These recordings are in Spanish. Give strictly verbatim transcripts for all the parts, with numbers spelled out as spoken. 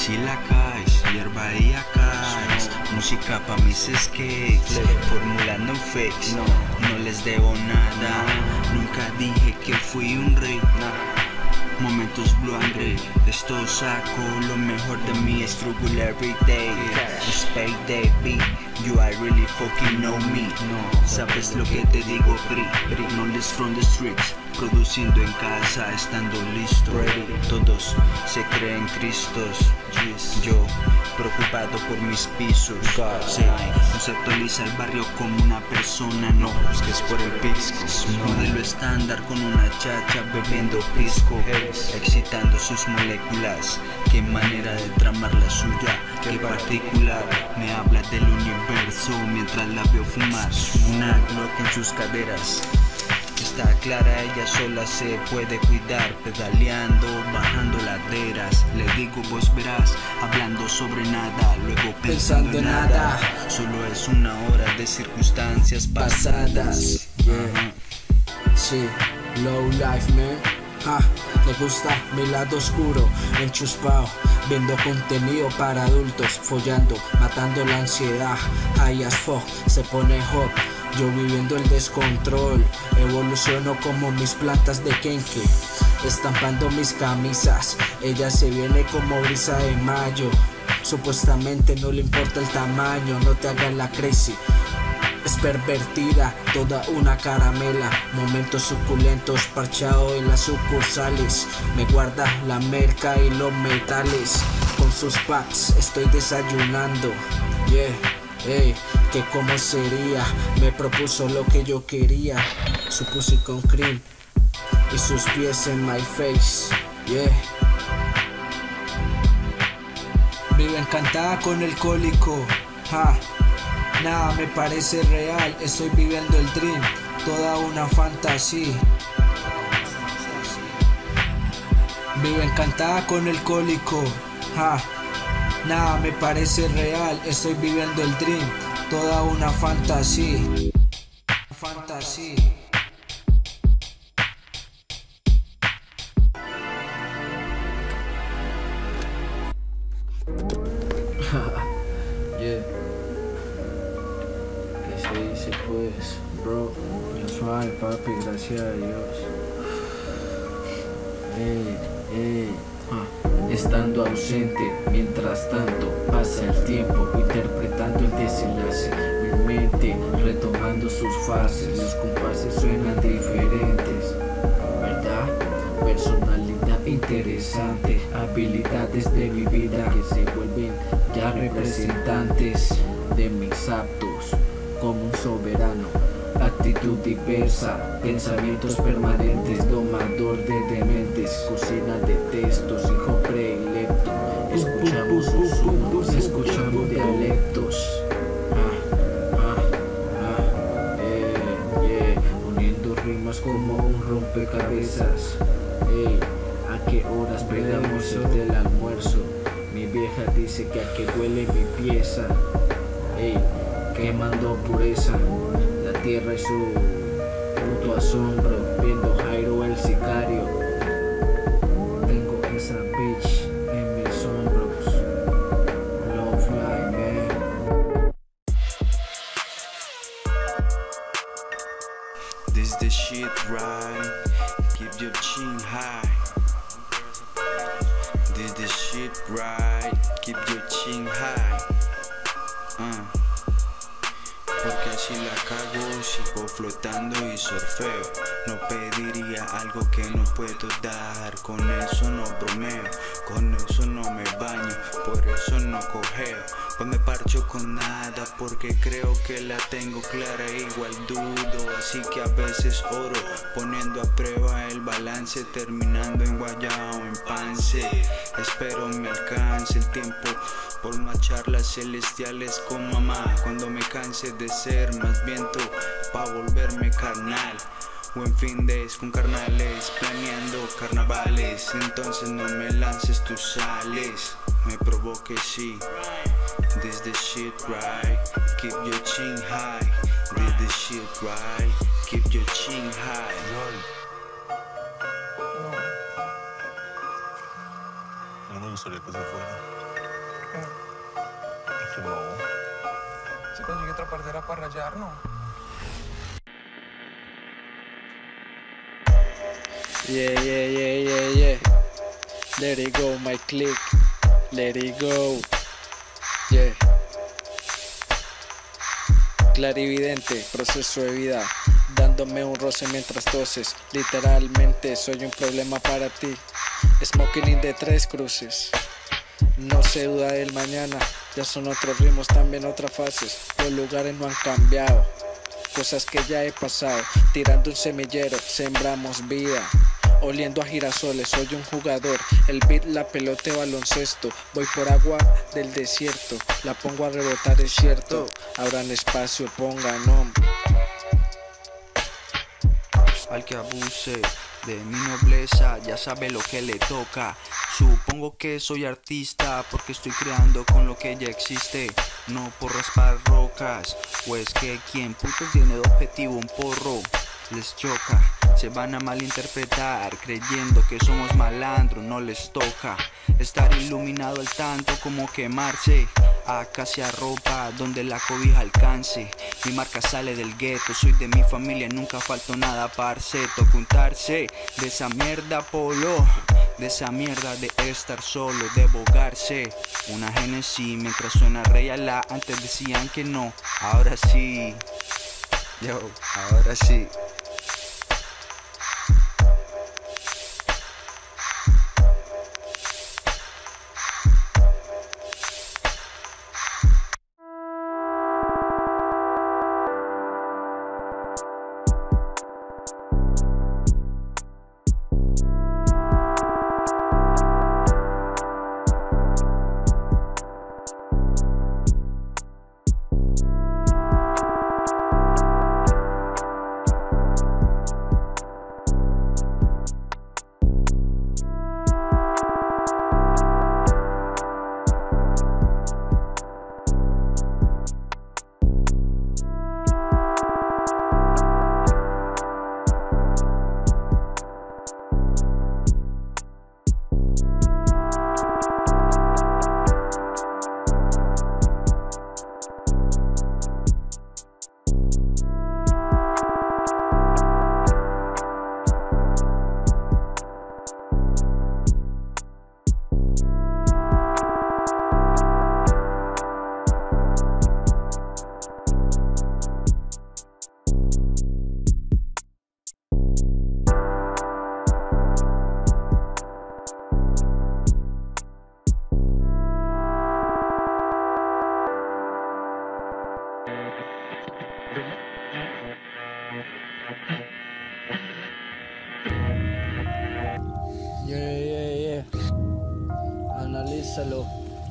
si la caes, hierba y acáis. Música pa' mis escapes, formulando fakes. No, no les debo nada. Nunca dije que fui un rey. Momentos blue and gray, esto saco lo mejor de mí, struggle every day. It's payday, beat, you I really fucking know me. Sabes lo que te digo, Bri, Bri, knowledge from the streets. Produciendo en casa, estando listo. Todos se creen Cristos. Yo, preocupado por mis pisos. Sí, conceptualiza el barrio como una persona. No, es que es por el pisco. Modelo estándar con una chacha bebiendo pisco, excitando sus moléculas. Qué manera de tramar la suya. Qué particular. Me habla del universo mientras la veo fumar. Una Glock en sus caderas. Está clara, ella sola se puede cuidar, pedaleando, bajando laderas. Le digo vos verás, hablando sobre nada, luego pensando, pensando en nada. nada. Solo es una hora de circunstancias pasadas. Yeah. Sí, low life man. Ah, me gusta mi lado oscuro, enchuspado, viendo contenido para adultos, follando, matando la ansiedad. High as fuck, se pone hot. Yo viviendo el descontrol, evoluciono como mis plantas de kenke, estampando mis camisas. Ella se viene como brisa de mayo, supuestamente no le importa el tamaño. No te hagas la crazy, es pervertida, toda una caramela. Momentos suculentos, parchado en las sucursales. Me guarda la merca y los metales. Con sus packs estoy desayunando. Yeah. Ey, que cómo sería, me propuso lo que yo quería. Su pussy con cream y sus pies en my face, yeah. Vive encantada con el cólico, ja. Nada me parece real, estoy viviendo el dream, toda una fantasía. Vive encantada con el cólico, ja. Nada me parece real, estoy viviendo el dream, toda una fantasía. Fantasía. Yeah. ¿Qué se dice pues, bro? Yo suave, papi, gracias a Dios. Ey, ey. Ah. Estando ausente, mientras tanto pasa el tiempo, interpretando el desenlace. Mi mente retomando sus fases, los compases suenan diferentes, ¿verdad? Personalidad interesante, habilidades de mi vida que se vuelven ya representantes de mis actos, como un soberano. Actitud diversa, pensamientos permanentes, domador de dementes, cocina de textos, hijo predilecto. Escuchamos susurros, escuchamos dialectos. Ah, ah, ah, eh, yeah. Uniendo rimas como un rompecabezas. Ey, ¿a qué horas pegamos el del almuerzo? Mi vieja dice que a qué huele mi pieza. Ey, quemando pureza. La tierra y su puto asombro, viendo Jairo el sicario. Tengo esa bitch en mis hombros. Love life, man. This the shit right, keep your chin high. This the shit right, keep your chin high. Uh. Porque así la cago, sigo flotando y surfeo. No pediría algo que no puedo dar, con eso no bromeo, con eso no me baño, por eso no cojeo. Pues me parcho con nada porque creo que la tengo clara, igual dudo, así que a veces oro, poniendo a prueba el balance, terminando en guayao, en pance. Espero me alcance el tiempo por más charlas celestiales con mamá, cuando me canse de ser más viento pa' volverme carnal. Buen fin de con carnales, planeando carnavales. Entonces no me lances tus sales, me provoque sí. This the shit right, keep your chin high. This the shit right, keep your chin high. No me gustaría que se fuera. perder a para rayar, ¿no? Yeah, yeah, yeah, yeah, yeah. Let it go, my click. Let it go. Yeah. Clarividente, proceso de vida, dándome un roce mientras toses. Literalmente soy un problema para ti. Smoking in de tres cruces. No se duda del mañana, ya son otros ritmos, también otras fases. Los lugares no han cambiado, cosas que ya he pasado. Tirando un semillero, sembramos vida. Oliendo a girasoles, soy un jugador. El beat, la pelota de baloncesto. Voy por agua del desierto, la pongo a rebotar, es cierto. Abran espacio, pongan nombre. Al que abuse de mi nobleza ya sabe lo que le toca. Supongo que soy artista porque estoy creando con lo que ya existe, no por raspar rocas. O es que quien puto tiene de objetivo un porro les choca. Se van a malinterpretar creyendo que somos malandros, no les toca estar iluminado al tanto como quemarse. Acá se arropa donde la cobija alcance. Mi marca sale del gueto, soy de mi familia, nunca falto nada, parce. Toca untarse de esa mierda polo, de esa mierda de estar solo, de bogarse una Genesis mientras suena Reyala. Antes decían que no, ahora sí. Yo, ahora sí. Yeah, yeah, yeah. Analízalo.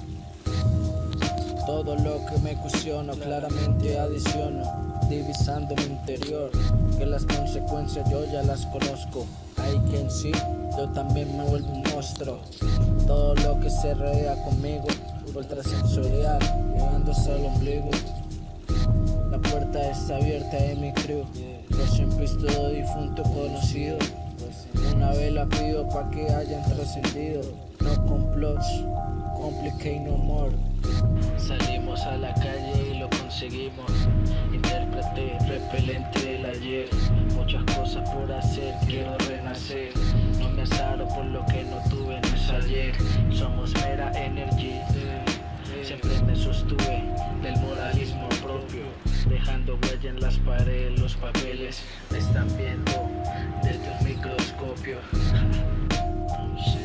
Todo lo que me cuestiono, claramente adiciono, divisando mi interior, que las consecuencias yo ya las conozco. I can see, yo también me vuelvo un monstruo. Todo lo que se rodea conmigo, ultrasensorial, llevándose al ombligo. La puerta está abierta de mi crew, yo siempre estoy todo difunto conocido. Una vela pido pa' que hayan trascendido. No complots, complicate no more. Salimos a la calle y lo conseguimos. Intérprete repelente del ayer. Muchas cosas por hacer, quiero renacer. No me azaro por lo que no tuve en ese ayer. Somos mera energy. Siempre me sostuve del moralismo propio, dejando huella en las paredes. Los papeles me están viendo desde un microscopio. No sé.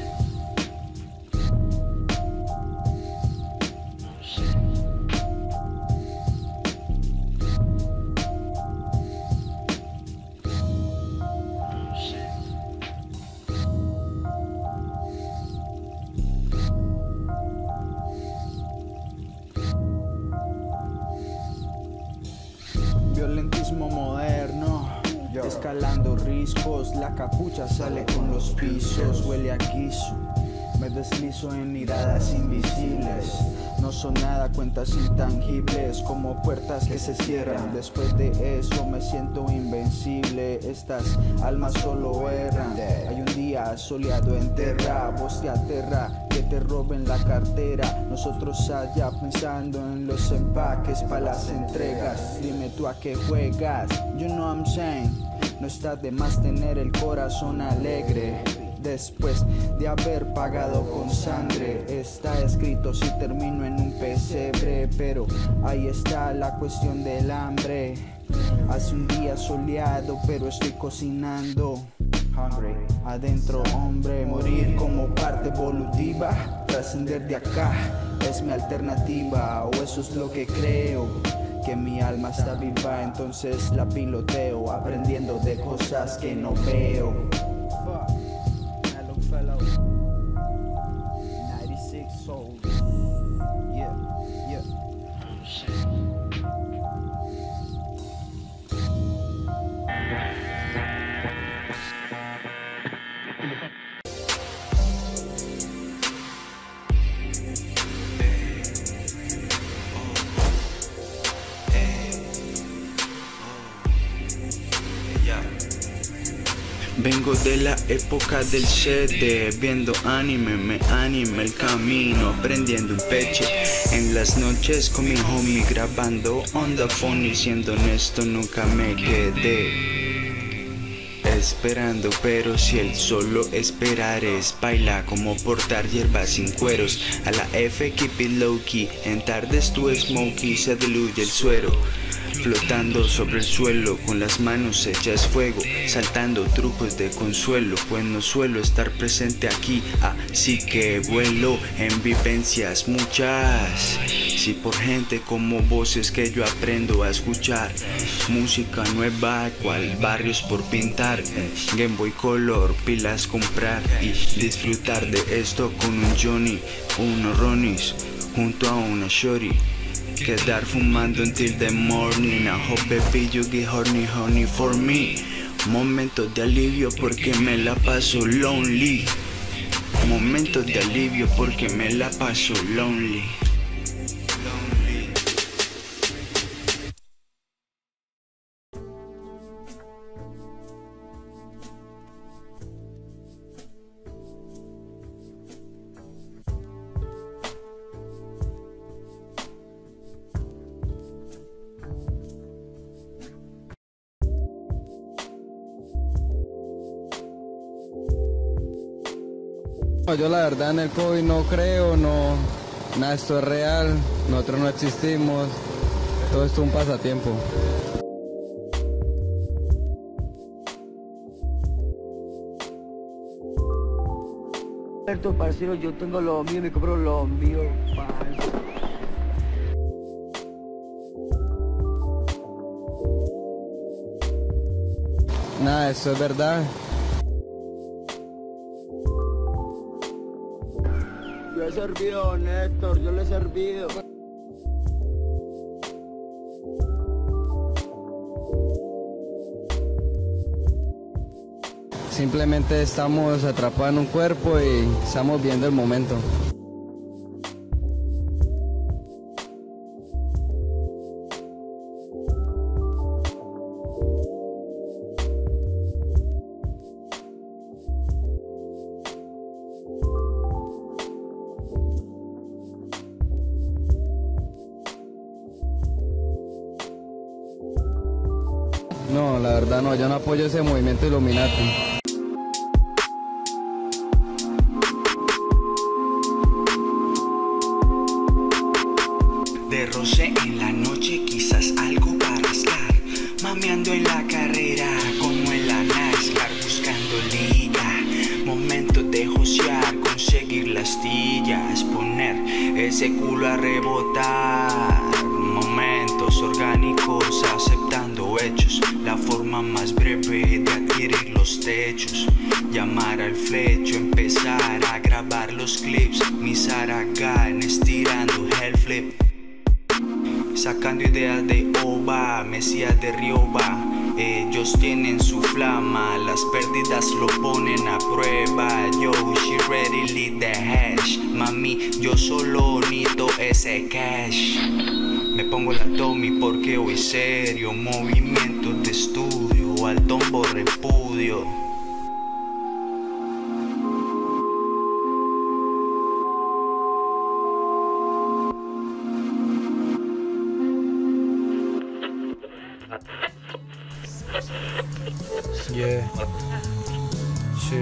No sé. No sé. Violentismo moderno, escalando riscos, la capucha sale con los pisos, huele a guiso, me deslizo en miradas invisibles, no son nada cuentas intangibles, como puertas que se cierran, después de eso me siento invencible. sangre, estas almas solo erran. Hay un día soleado en tierra, vos te aterra que te roben la cartera. Nosotros allá pensando en los empaques para las entregas. Dime tú a qué juegas, you know what I'm saying. No está de más tener el corazón alegre después de haber pagado con sangre. Está escrito si termino en un pesebre, pero ahí está la cuestión del hambre. Hace un día soleado, pero estoy cocinando. Hungry. Adentro, hombre, morir como parte evolutiva. Trascender de acá es mi alternativa, o eso es lo que creo. Que mi alma está viva, entonces la piloteo, aprendiendo de cosas que no veo. Hello fellow, ninety-six souls. Yeah, yeah. Vengo de la época del C D, viendo anime, me anima el camino, prendiendo un peche en las noches con mi homie, grabando on the phone y siendo honesto nunca me quedé esperando, pero si el solo esperar es baila como portar hierbas sin cueros, a la F keep it low key, en tardes tu smokey se diluye el suero. Flotando sobre el suelo con las manos hechas fuego, saltando trucos de consuelo, pues no suelo estar presente aquí, así que vuelo en vivencias muchas. Si por gente como vos es que yo aprendo a escuchar música nueva, cual barrios por pintar, Game Boy Color, pilas comprar y disfrutar de esto con un Johnny, unos Ronis, junto a una Shorty. Quedar fumando until the morning. I hope baby you get horny, honey for me. Momentos de alivio porque me la paso lonely. Momentos de alivio porque me la paso lonely. Yo la verdad en el COVID no creo, no, nada, esto es real, nosotros no existimos, todo esto es un pasatiempo. Alberto, parcero, yo tengo lo mío, me compro lo mío, parce. Nada, eso es verdad. Yo he servido, Néstor, yo le he servido. Simplemente estamos atrapados en un cuerpo y estamos viendo el momento. No, la verdad no, yo no apoyo ese movimiento Illuminati. De roce en la noche, quizás algo para estar mameando en la carrera, como en la NASCAR, buscando liga. Momentos de josear, conseguir las tillas, poner ese culo a rebotar. Momentos orgánicos, aceptando hechos, la forma más breve de adquirir los techos. Llamar al flecho, empezar a grabar los clips, mis haraganes tirando hellflip. Sacando ideas de ova, mesías de Rioba. Ellos tienen su flama, las pérdidas lo ponen a prueba. Yo, she ready, lead the hash. Mami, yo solo necesito ese cash. Me pongo la Tommy porque hoy serio, movimientos de estudio, o al tombo repudio. Yeah. Sí.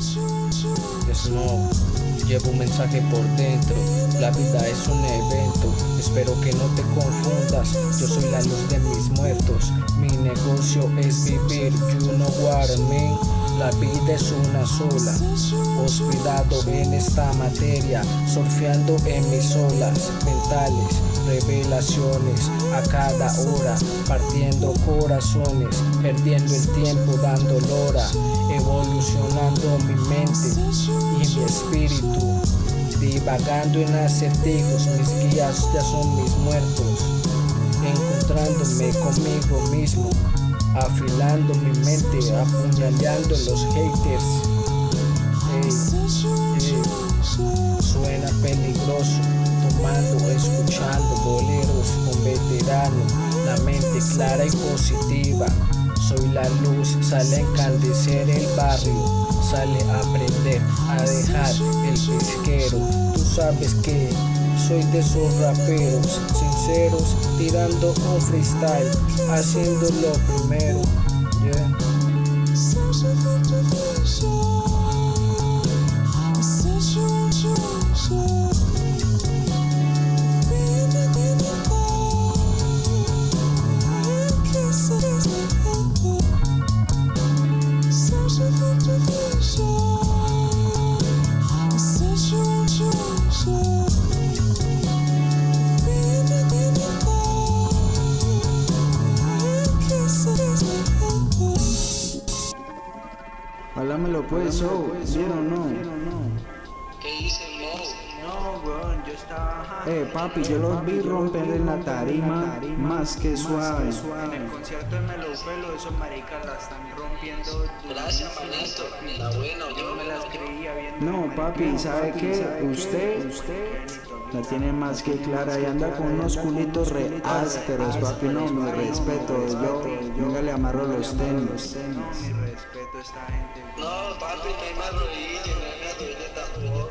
Snow. Llevo un mensaje por dentro. La vida es un evento. Espero que no te confundas. Yo soy la luz de mis muertos. Mi negocio es vivir. You know what I mean. La vida es una sola. Hospedado en esta materia, surfeando en mis olas mentales. Revelaciones a cada hora, partiendo corazones, perdiendo el tiempo dando lora, evolucionando mi mente y mi espíritu, divagando en acertijos. Mis guías ya son mis muertos, encontrándome conmigo mismo, afilando mi mente, apuñaleando los haters. Hey, hey. Suena peligroso, tomando, escuchando boleros con veterano, la mente clara y positiva. Soy la luz, sale a encandecer el barrio, sale a aprender, a dejar el pesquero. Tú sabes que soy de esos raperos sinceros, tirando un freestyle, haciendo lo primero. Yeah. Háblamelo pues, so, ¿bien o no? ¿Qué hice, Mo? No, weón, yo estaba... Eh, papi, yo los vi romper en la tarima, más que suave. En el concierto de Melofelo, esos maricas la están rompiendo. Gracias, manito. Está bueno, yo no me las creía viendo. No, papi, ¿sabe qué? Usted, usted la tiene más que clara y anda con unos culitos re ásperos, papi. No, mi respeto, yo nunca le amarro los tenis. No, mi respeto a esta gente. No, papi, no hay más rodillas, no hay más rodillas tampoco.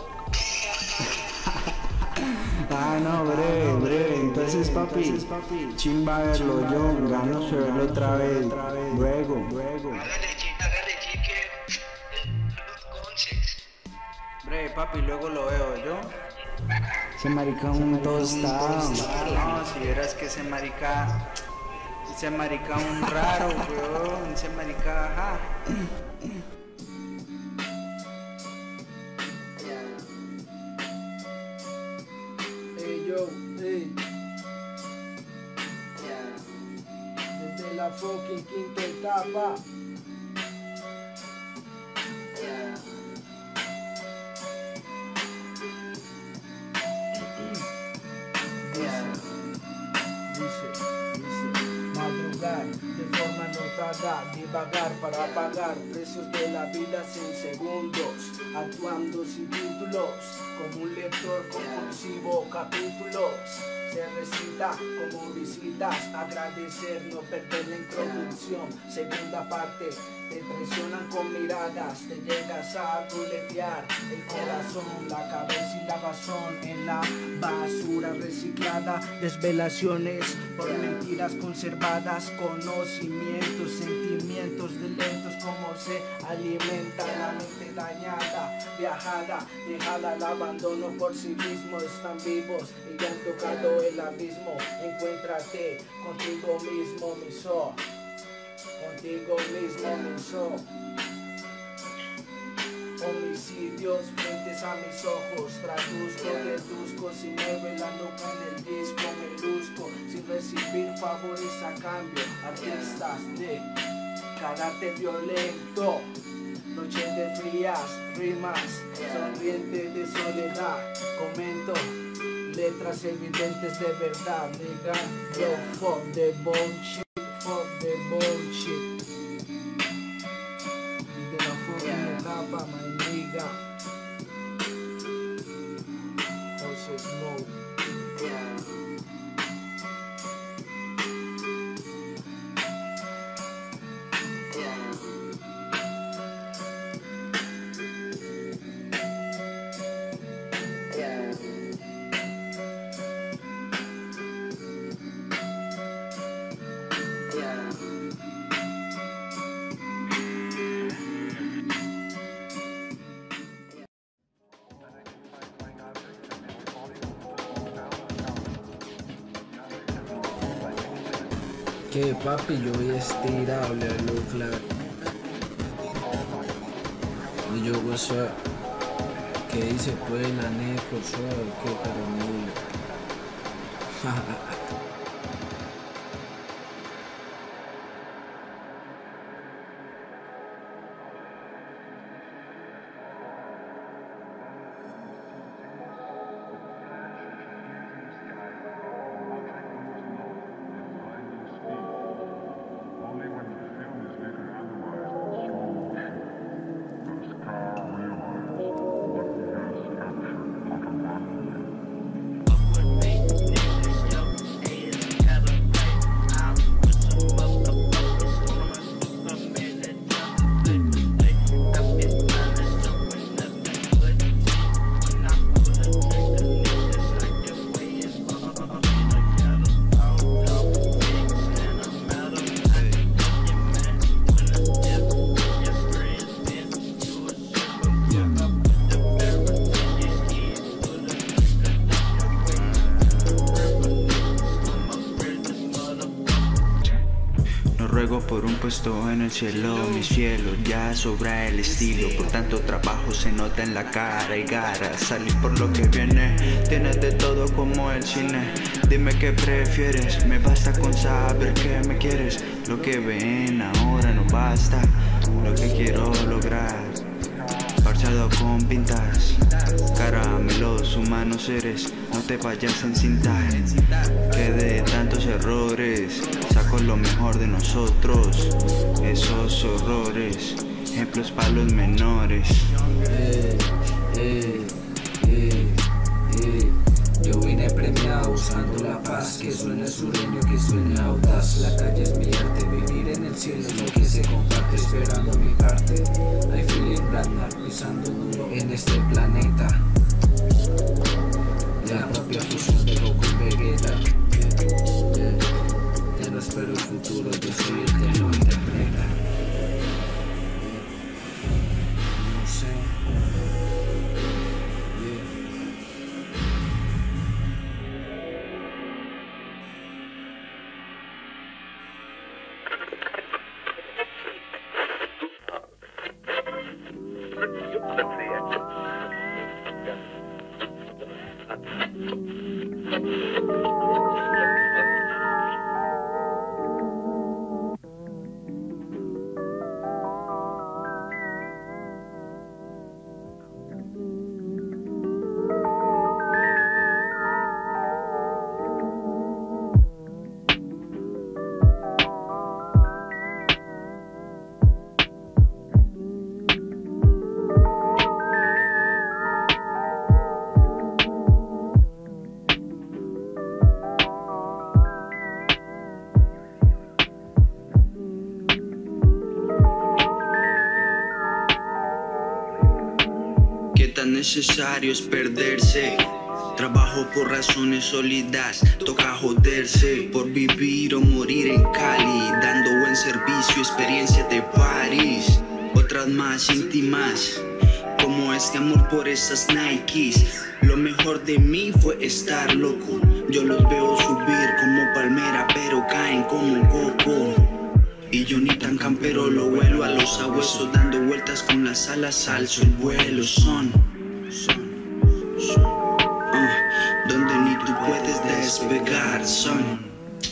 Ah, no, breve, breve. Entonces, papi, chimba verlo yo, gano de verlo otra vez. Luego, luego. Hágale, chica, hágale, chique. Los conches. Breve, papi, luego lo veo yo. Ese marica un tostado. No, si vieras que ese marica, ese marica un raro, weón. Ese marica, ajá. Hey yo, hey. Desde la fucking quinta etapa. De forma notada, divagar para pagar precios de la vida sin segundos, actuando sin títulos, como un lector compulsivo, capítulos. Se recita como visitas, agradecer, no perder la introducción. Segunda parte, te traicionan con miradas, te llegas a ruletear el corazón, la cabeza y la razón en la basura reciclada. Desvelaciones por mentiras conservadas, conocimientos, sentimientos de lentos, como se alimenta la mente dañada, viajada, dejada al abandono por sí mismo. Están vivos y ya han tocado el abismo. Encuéntrate contigo mismo, mi so. Contigo mismo, mi so. Homicidios frentes a mis ojos, traduzco, reduzco, sin me la nuca en el disco, me luzco, sin recibir favores a cambio. Artistas de carácter violento, noches de frías, rimas, sonrientes de soledad, comento. Letras evidentes de verdad, nigga. Yo, fuck the bullshit, fuck the bullshit. De la fucking etapa, my nigga. Jose Snow. Que papi, yo voy estirable, lo claro. Y yo gozo, que dice pues la neco, suave, que caramelo. Ruego por un puesto en el cielo, mis cielos, ya sobra el estilo. Por tanto trabajo se nota en la cara y ganas. Salir por lo que viene, tienes de todo como el cine. Dime qué prefieres, me basta con saber que me quieres. Lo que ven ahora no basta, lo que quiero lograr. Parchado con pintas, caramelos, humanos eres. No te vayas a encintar, que de tantos errores saco lo mejor de nosotros. Esos horrores, ejemplos para los menores. Eh, eh, eh, eh. Yo vine premiado usando la paz, que suene sureño, que suene audaz. La calle es mi arte, vivir en el cielo es lo que se comparte, esperando mi parte. I feel in Brandar, pisando duro en este planeta. La propia fusión de Goku y Vegeta. Yeah, yeah. Ya no espero el futuro, yo soy el que lo interpreta. Yeah. No sé. Tan necesario es perderse. Trabajo por razones sólidas, toca joderse por vivir o morir en Cali, dando buen servicio, experiencia de París, otras más íntimas, como este amor por esas Nikes. Lo mejor de mí fue estar loco, yo los veo subir como palmera, pero caen como coco. Y yo ni tan campero lo vuelo a los sabuesos, dando vueltas con las alas, alzo el vuelo. Son, son, son, uh, donde ni tú puedes despegar, son.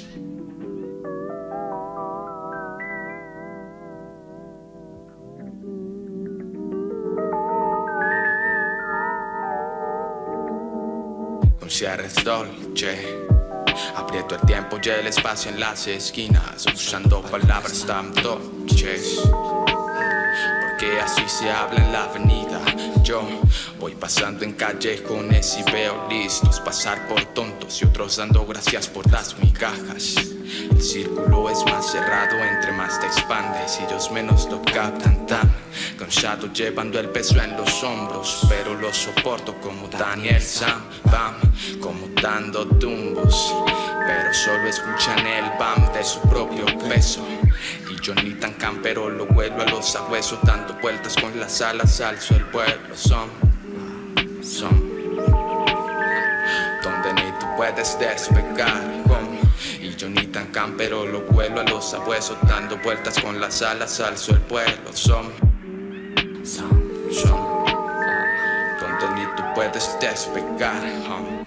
Un cierre es dolce. Aprieto el tiempo y el espacio en las esquinas, usando palabras tan dolces, porque así se habla en la avenida. Yo voy pasando en callejones y veo listos pasar por tontos y otros dando gracias por las migajas. El círculo es más cerrado entre más te expandes y ellos menos lo captan, tan cansado llevando el peso en los hombros, pero lo soporto como Daniel Sam Bam, como dando tumbos, pero solo escuchan el bam de su propio peso. Y yo ni tan campero lo vuelo a los sabuesos, dando vueltas con las alas, alzo el vuelo. Son, son, donde ni tú puedes despegar, con. Y yo ni tan campero, lo vuelo a los sabuesos, dando vueltas con las alas, alzo el vuelo. Son, son, son, donde ni tú puedes despegar. huh?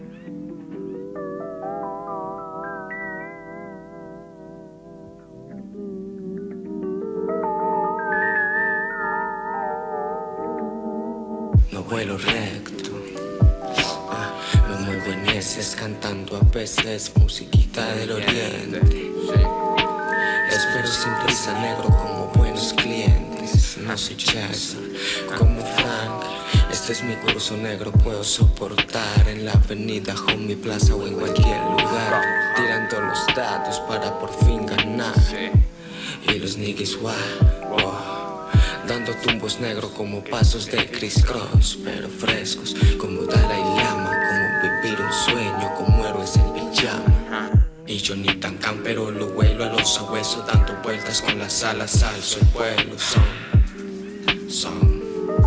No vuelo recto, ah, me muevo en heces cantando a veces musiquita del oriente. Espero sin prisa, negro, como buenos clientes. No soy Jackson, como Frank. Este es mi curso, negro, puedo soportar en la avenida, homie, plaza o en cualquier lugar, tirando los datos para por fin ganar. Y los niggas, wow, wow, dando tumbos negros como pasos de Chris Cross, pero frescos como Dalai Lama, como vivir un sueño como héroes en pijama. Y yo ni tan campero, lo vuelo a los sabuesos, dando vueltas con las alas, alzo el vuelo. Son, son,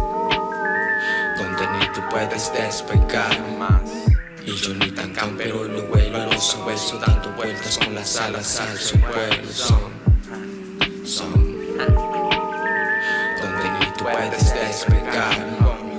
donde ni tú puedes despegar más. Y yo ni tan campero, lo vuelo a los sabuesos, dando vueltas con las alas, alzo el vuelo. Son, son, donde ni tú puedes despegar.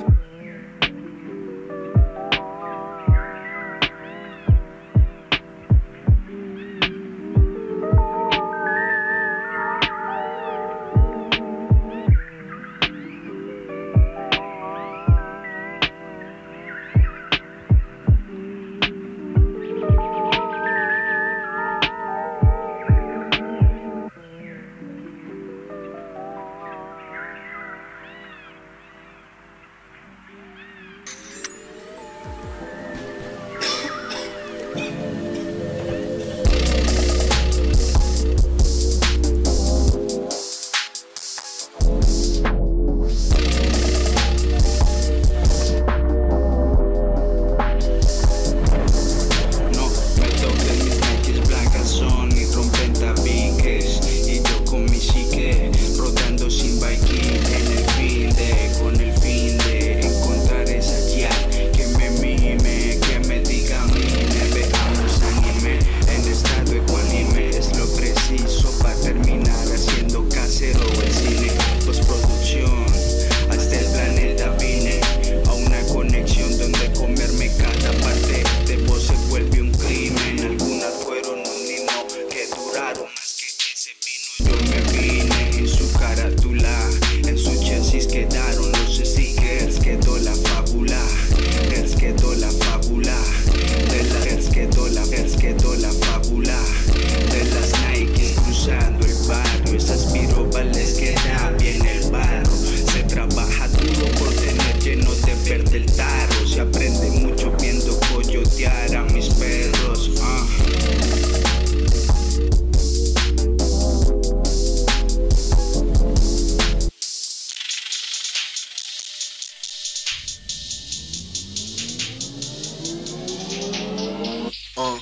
Uh,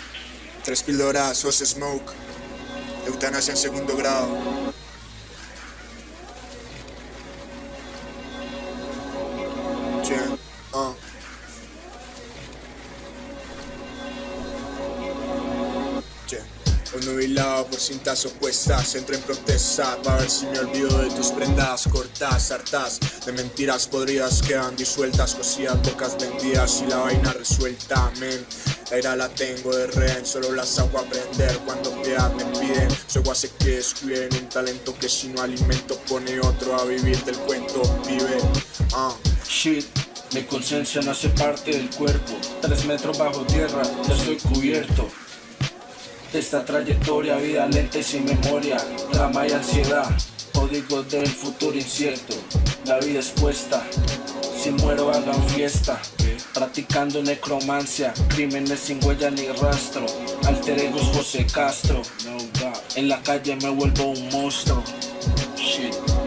tres pildorazos, smoke, eutanasia en segundo grado. Yeah, uh. Yeah. Nubilado por cintas opuestas, entro en protesta para ver si me olvido de tus prendas cortas, hartas de mentiras podridas quedan disueltas, cosillas bocas vendidas y la vaina resuelta, men. La ira la tengo de rehén, solo las hago aprender cuando piedad me piden. Soy guase que descuiden un talento que si no alimento pone otro a vivir del cuento, vive. Uh. Shit, mi conciencia no hace parte del cuerpo. Tres metros bajo tierra, ya estoy cubierto de esta trayectoria, vida lenta y sin memoria, drama y ansiedad, códigos del futuro incierto. La vida expuesta, si muero hagan fiesta, practicando necromancia, crímenes sin huella ni rastro, alter egos José Castro, en la calle me vuelvo un monstruo. Shit.